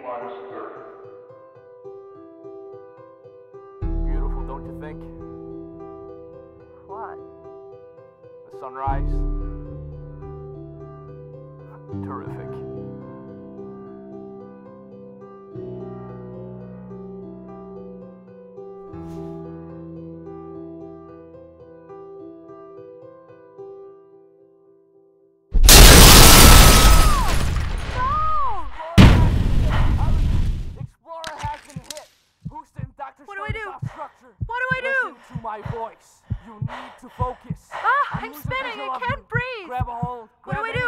Beautiful, don't you think? What? The sunrise. Terrific. What do I do? What do I do? Listen to my voice. You need to focus. I'm spinning. I can't breathe. Grab a hold. What do I do?